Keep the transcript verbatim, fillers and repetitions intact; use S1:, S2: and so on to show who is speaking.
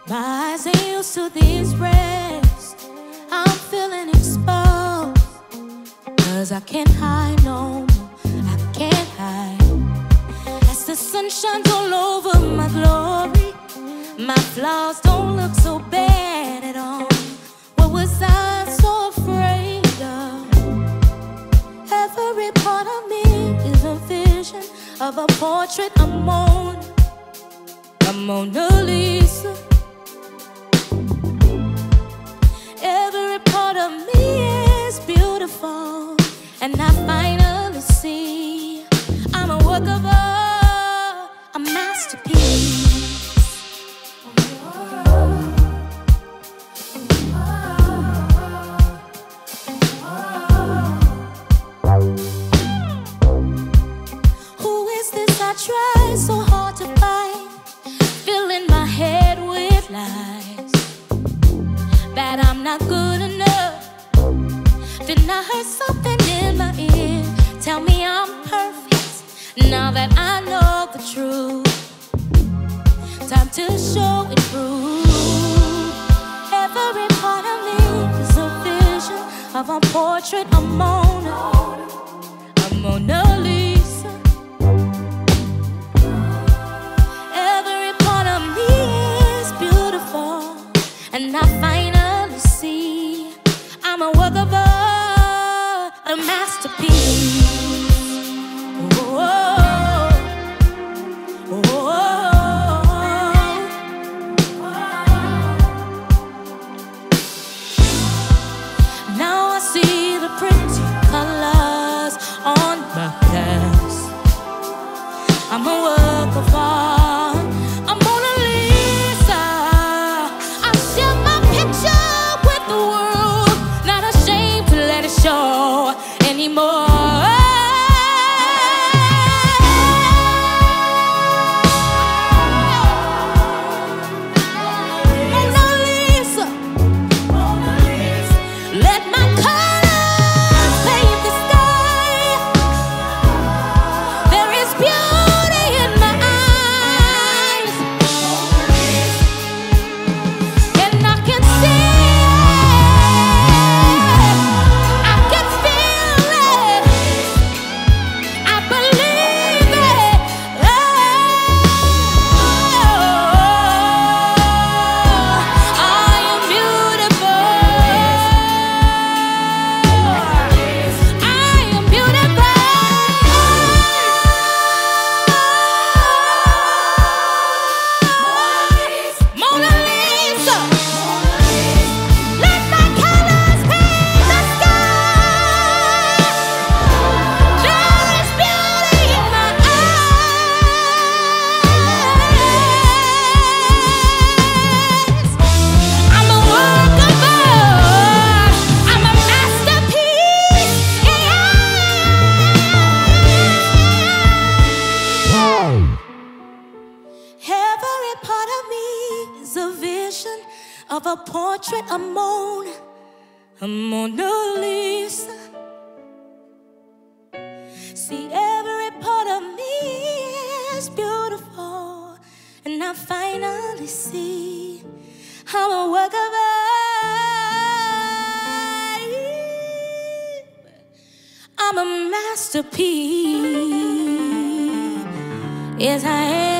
S1: My eyes ain't used to these rays. I'm feeling exposed, 'cause I can't hide no more. I can't hide. As the sun shines all over my glory, my flaws don't look so bad at all. What was I so afraid of? Every part of me is a vision of a portrait of Mona, a Mona Lisa. Every part of me is beautiful, and I finally see I'm a work of art, a masterpiece. Who is this I try so hard to find, filling my head with lies that I'm not good enough? Then I heard something in my ear tell me I'm perfect. Now that I know the truth, time to show it through. Every part of me is a vision of a portrait of Mona, a Mona Lisa. Every part of me is beautiful, and I finally see I'm a work of art, a masterpiece. Oh, oh, oh, oh. Now I see the pretty colors on my canvas. I'm a work of art, a Mona Lisa. I share my picture with the world, not ashamed to let it show anymore. Mona Lisa, Mona Lisa. Let my colors paint the sky. There is beauty in my eyes, and I can see it, I can feel it, I believe it. Oh, I am beautiful, I am beautiful. Mona Lisa, let my colors paint the sky. There is beauty in my eyes. I'm a work of art, I'm a masterpiece. Every part of me is a vision of a portrait of Mona, a Mona Lisa. See, every part of me is beautiful, and I finally see I'm a work of art, I'm a masterpiece. Yes, I am.